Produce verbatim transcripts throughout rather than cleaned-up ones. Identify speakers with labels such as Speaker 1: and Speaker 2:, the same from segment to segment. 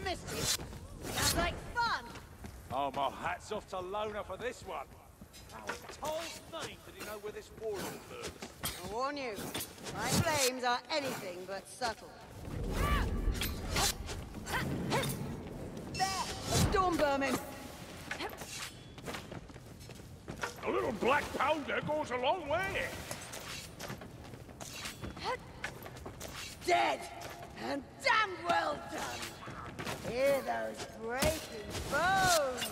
Speaker 1: ballistic. Sounds like fun.
Speaker 2: Oh, my hat's off to Lona for this one. Now, in Toll's name, did he know where this war is first?
Speaker 1: I warn you, my flames are anything but subtle. There! A storm vermin!
Speaker 2: A little black powder goes a long way.
Speaker 1: Dead! And damn well done! Hear those breaking bones!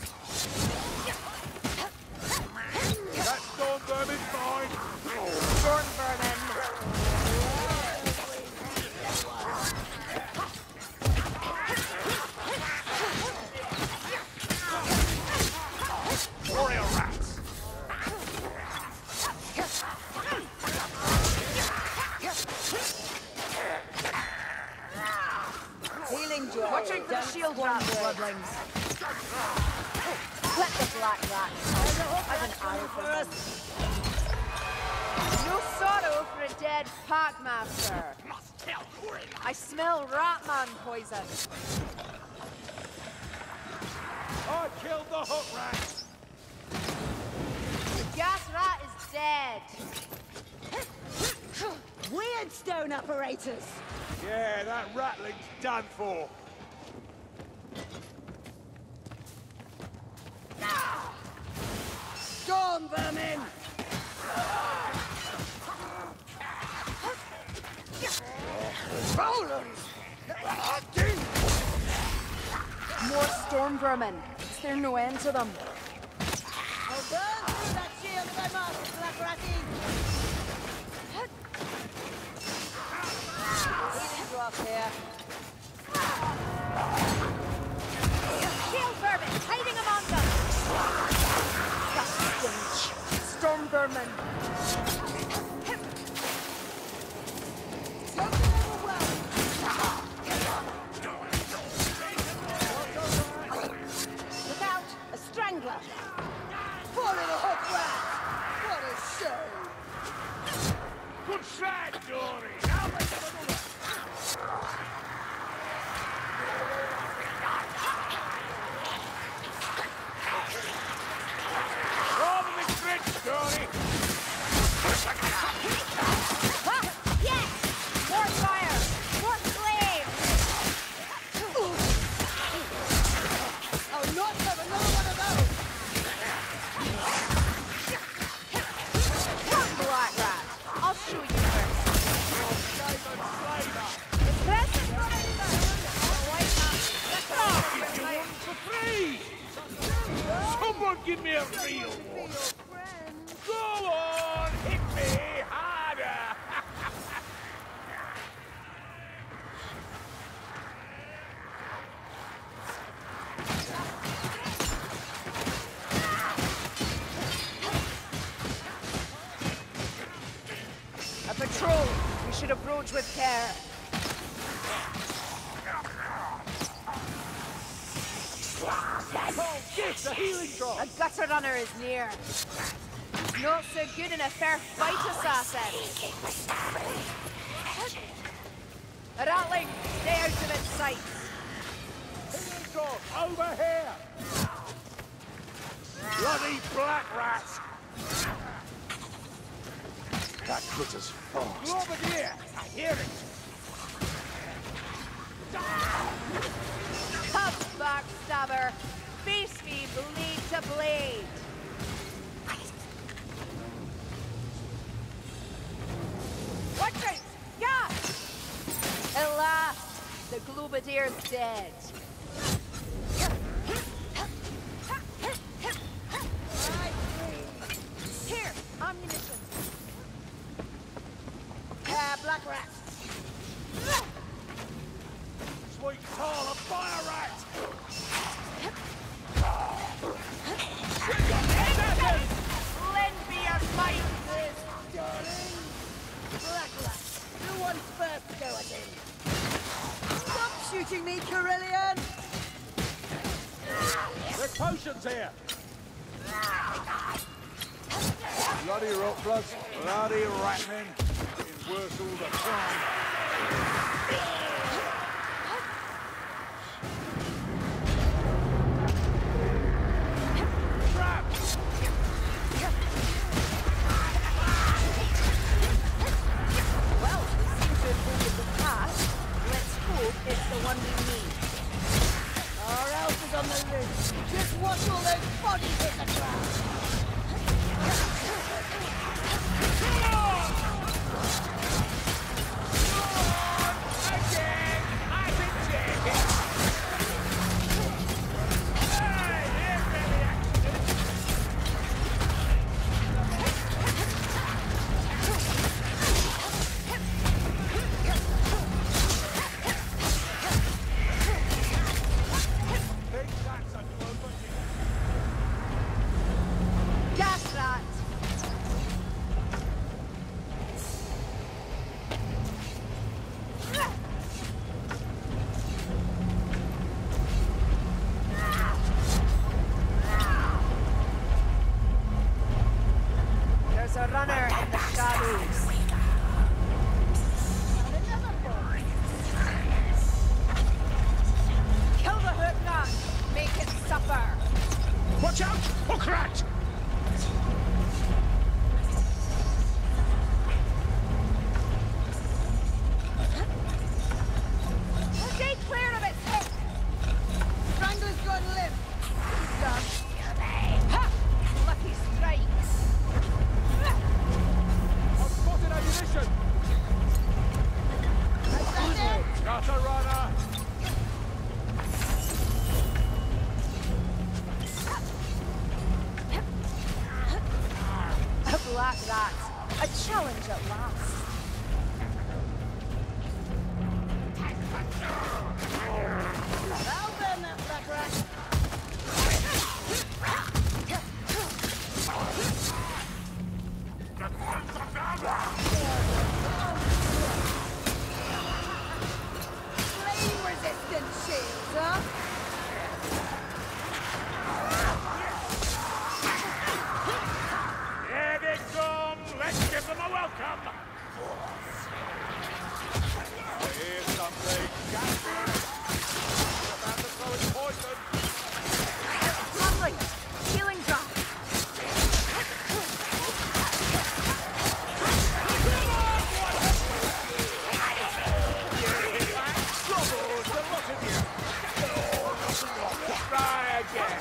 Speaker 2: That storm vermin's mine!
Speaker 1: Storm vermin!
Speaker 2: Warrior rats!
Speaker 1: Healing joy.
Speaker 3: Watching for the shield rats, bloodlings.
Speaker 1: Let the black rat. I've an arrow for us.
Speaker 3: No sorrow for a dead Pyromancer. I smell Ratman poison.
Speaker 2: I killed the hook rat!
Speaker 3: The gas rat is dead.
Speaker 1: Weird stone operators.
Speaker 2: Yeah, that rattling's done for.
Speaker 1: Storm vermin! Rollers!
Speaker 3: More storm vermin. Is there no end to them?
Speaker 1: I'll burn through that shield if I must, black ratty! Healing drop here.
Speaker 3: Shield vermin hiding among them. Stench. Storm vermin.
Speaker 1: Look out! A strangler! Poor little hook rat! What a show!
Speaker 2: Good shot, Dory! Now let's have another! Roll the stretch, Dory!
Speaker 3: Ha! Yes! More fire! More flame!
Speaker 1: I'll not have another one of those!
Speaker 3: Come, black rat. I'll show you first. Impressive
Speaker 2: For free! Someone give me a real one! Go on, hit me harder!
Speaker 3: A patrol. We should approach with care.
Speaker 2: Oh, yes, a healing drop!
Speaker 3: A gutter runner is near. Not so good in a fair fight, assassin. A rattling, stay out of its sight.
Speaker 2: Healing drop, over here! Bloody black rats! That critter's fast. Over here! I hear it!
Speaker 3: Tough backstabber. Face me blade to blade. Watch out! Yeah! At last, the Globadier's dead. Here, ammunition.
Speaker 1: Ah, black rat!
Speaker 2: Sweet Toll, a fire rat!
Speaker 3: Lend me your might.
Speaker 1: Darling! Black rat! Who wants first to go at him? Stop shooting me, Carillion!
Speaker 2: There's potions here! Bloody rotbloods, bloody ratmen. It's worth all the time.
Speaker 3: It's the one we need.
Speaker 1: Our elf is on the loose. Just watch all those bodies hit the ground.
Speaker 3: A runner in the shadows. Kill the hook rat. Make it suffer.
Speaker 2: Watch out! Hook rat!
Speaker 3: Stay clear of its hook.
Speaker 1: Strangler's gone limp. He's done.
Speaker 3: Ha! Lucky strikes.
Speaker 2: Ammunition! Got a runner!
Speaker 3: A black rat. A challenge at last.
Speaker 1: I'll burn that black rat. Flame-resistant shields, huh?
Speaker 2: Here they come! Let's give them a welcome! Here's something. About to throw its poison.
Speaker 3: Lovely. Healing drop.
Speaker 2: Try again.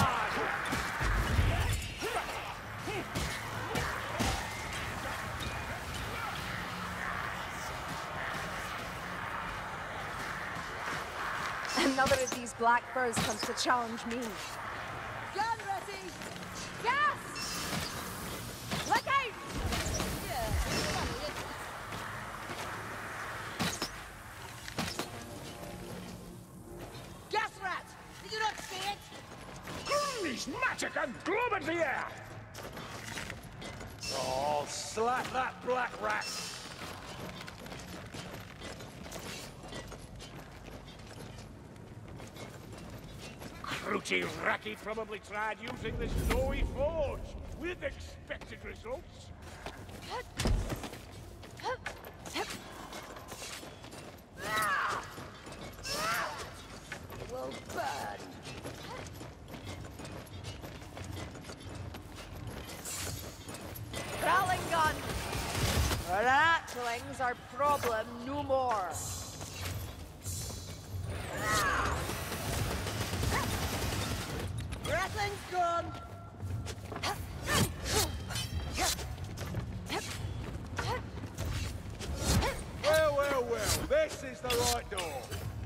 Speaker 3: Another of these black birds comes to challenge me.
Speaker 1: Gun ready!
Speaker 3: Gas! Look out!
Speaker 1: Yeah, funny, isn't it? Gas rat! Did you not see it?
Speaker 2: Charismatic and globe in the air! Oh, slap that black rat! Crooty Racky probably tried using the snowy forge with expected results.
Speaker 1: It will burn.
Speaker 3: Prowling gun! Ratling's our problem no more.
Speaker 1: Ratling's gone.
Speaker 2: Well, well, well, this is the right door.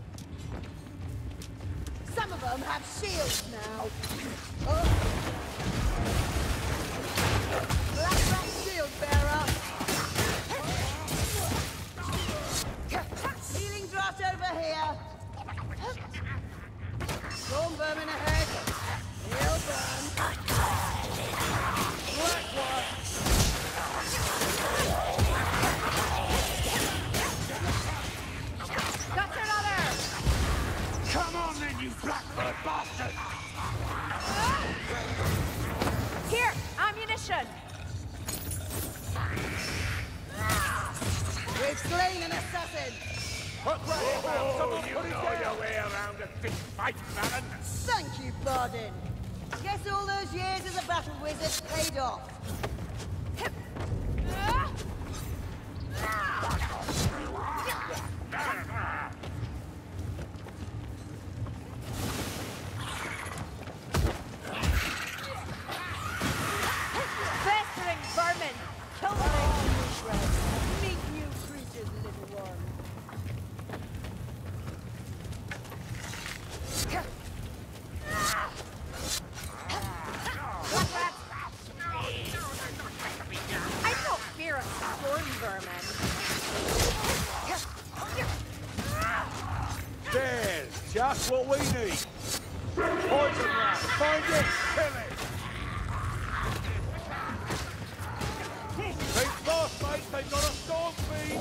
Speaker 1: Some of them have shields now. Oh. Black rat shield bearer. Healing draught over here. Storm vermin ahead. He'll burn. Black one.
Speaker 3: Got another!
Speaker 2: Come on then, you blackbird bastard!
Speaker 3: Here, ammunition!
Speaker 1: We've slain an assassin.
Speaker 2: Oh, you know your way around a big fight, Baron.
Speaker 1: Thank you, Bardin. Guess all those years as a battle wizard paid off.
Speaker 2: Just what we need. Poison rat. Find it. Kill it. Think fast, mate. They've got a storm feed.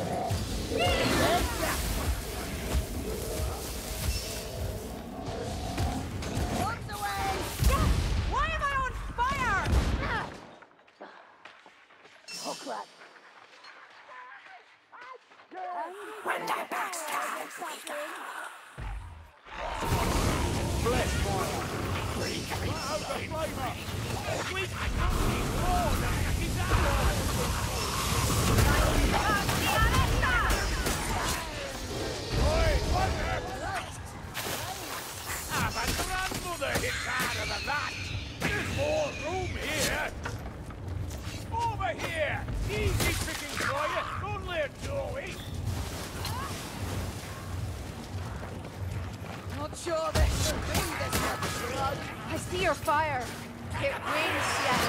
Speaker 1: Bombs away!
Speaker 3: Why am I on fire?
Speaker 1: Oh, crap.
Speaker 4: When the backstabs we go.
Speaker 2: Bless fire. Right over the flamer. We can only warn them. He's out. Oi, what the? Ah, my grandmother hits harder than that. There's more room here. Over here. Easy picking for you. Only a doorway.
Speaker 1: Not sure this will be this much blood.
Speaker 3: I see your fire. It rains yet.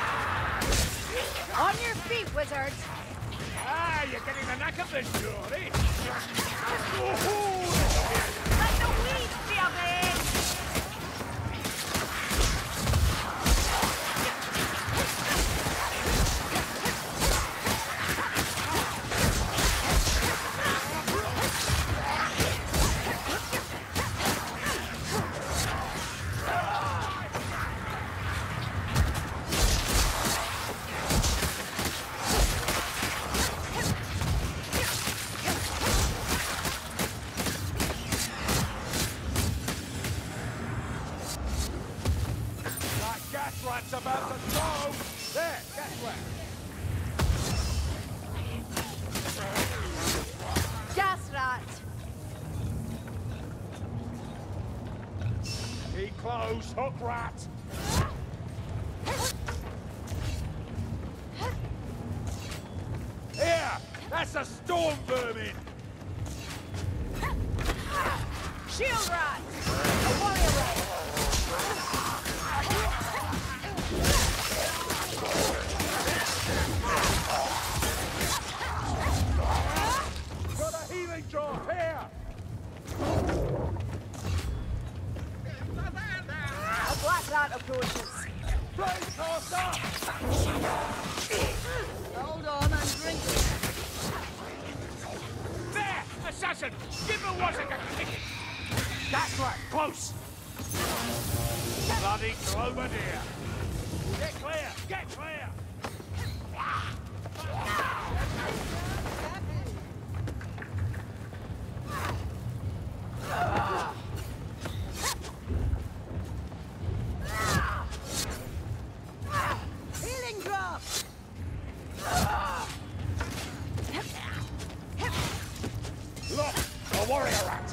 Speaker 3: On your feet, wizards.
Speaker 2: Ah, you're getting the knack of this story.
Speaker 3: Let the weeds feel it.
Speaker 2: Rat's about to go! There, gas rat!
Speaker 3: Gas rat.
Speaker 2: Keep close, hook rat! Here! That's a storm vermin!
Speaker 3: Shield rat. A warrior rat.
Speaker 2: Got a healing drop here!
Speaker 3: A black rat approaches.
Speaker 2: Blade caster!
Speaker 1: Hold on, I'm drinking.
Speaker 2: There! Assassin! Give him a wassac a kick! That's right, close! Bloody clover deer! Get clear! Get clear!
Speaker 1: Healing drop!
Speaker 2: Look! A warrior rat!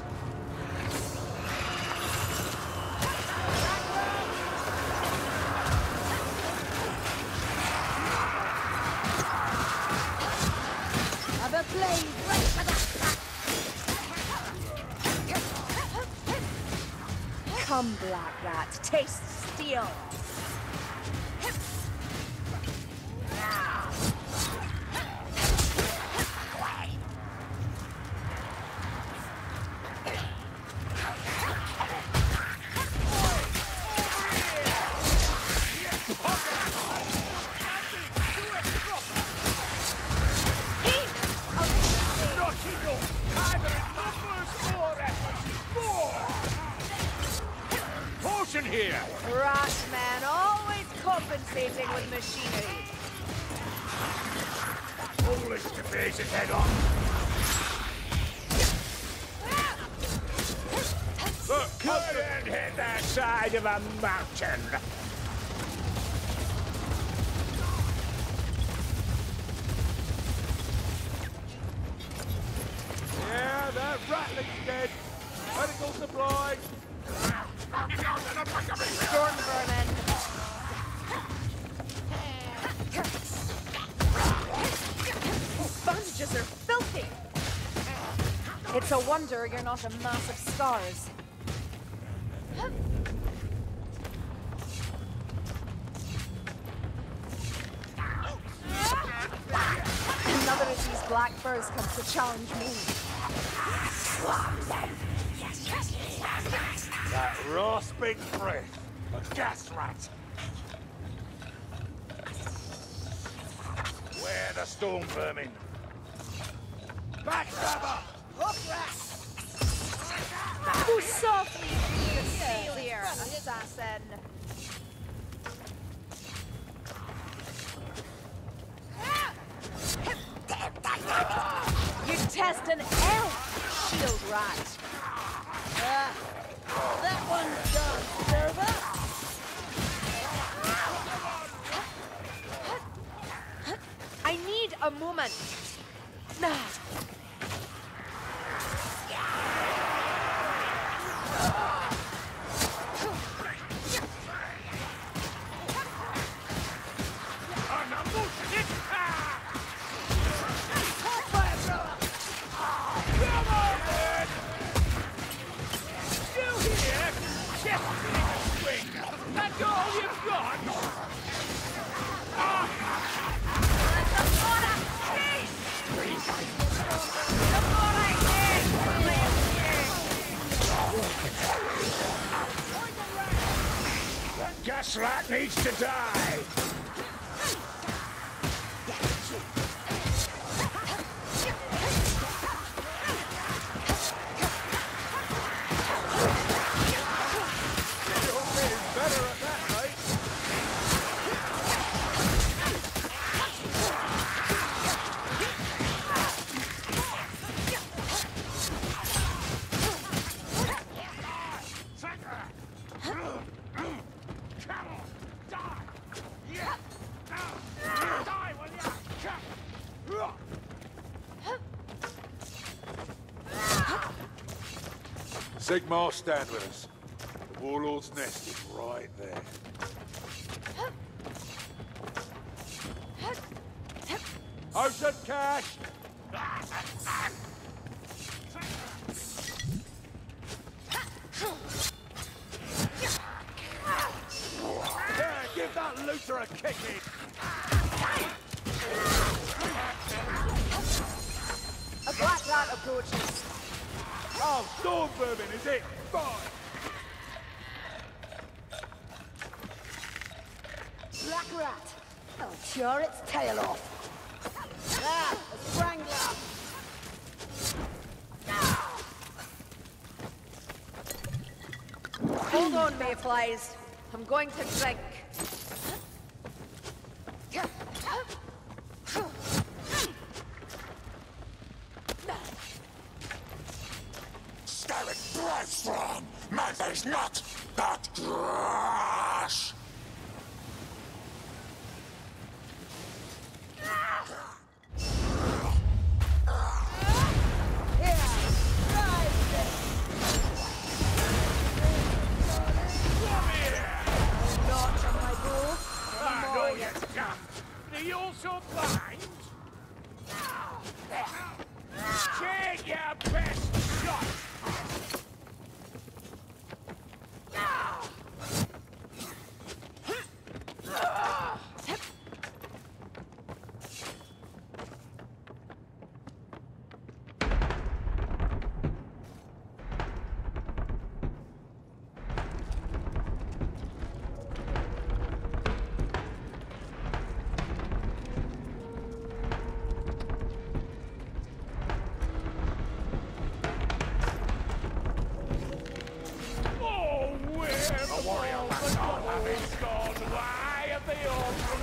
Speaker 1: Have a blade right for that!
Speaker 3: Come, black rat. Taste steel.
Speaker 2: Here!
Speaker 3: Rat man, always compensating with machinery.
Speaker 2: Foolish to face his head on. Look, cut and hit that side of a mountain. Yeah, that rattling's dead. Medical supplies.
Speaker 3: Thorn vermin. These bandages are filthy. It's a wonder you're not a mass of scars. Another of these black birds comes to challenge me.
Speaker 4: Swamp them. Yes, yes, yes.
Speaker 2: Grasping breath. A gas rat. Where the storm vermin? Backstabber!
Speaker 1: Hook rat!
Speaker 3: Who softly failure, assassin? You test an elf, shield rat.
Speaker 1: Ah, that one's done, server.
Speaker 3: I need a moment.
Speaker 2: Gas rat needs to die! Better at that, right? Sigmar, stand with us. The Warlord's nest is right there. Ocean cash! Yeah, give that looter a kicking!
Speaker 3: A black rat approaches.
Speaker 2: Oh, storm vermin, is it? Fine!
Speaker 1: Black rat. I'll tear its tail off. Ah, a strangler.
Speaker 3: Hold on, mayflies. I'm going to drink.
Speaker 4: Spirit breath from mother's not, but grass.
Speaker 2: Are you also blind? Take your best shot! Warrior, that's all having gone. Why have they all